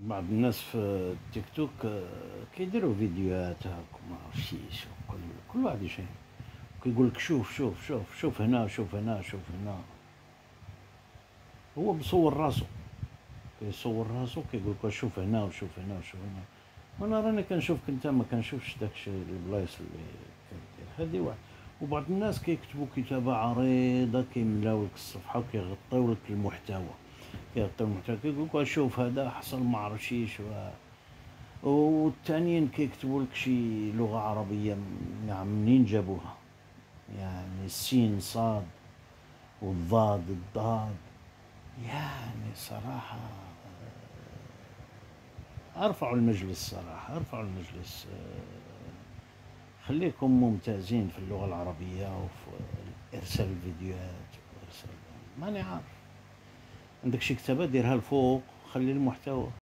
بعض الناس في التيك توك كيديروا فيديوهات هاك ما عرفتيش، كل واحد يشين كيقول لك شوف شوف شوف شوف هنا شوف هنا شوف هنا. هو مصور راسو، كيصور راسو كيقول لك شوف هنا وشوف هنا وشوف هنا. وانا راني كنشوفك انت ما كنشوفش داكشي البلايص اللي كدير. هادي واحد. وبعض الناس كيكتبوا كتابة عريضة كيملاو لك الصفحة وكيغطيو لك المحتوى، كيغطيو المحتوى كيقول لك شوف هذا حصل ما عرفتيش والتانيين كيكتبوا لك شي لغة عربية نعم منين جابوها، يعني السين صاد والضاد الضاد. يعني صراحة ارفعوا المجلس، صراحة ارفعوا المجلس. خليكم ممتازين في اللغة العربية وفي إرسال الفيديوهات وإرسال. ماني عارف، عندك شي كتابة ديرها الفوق خلي المحتوى.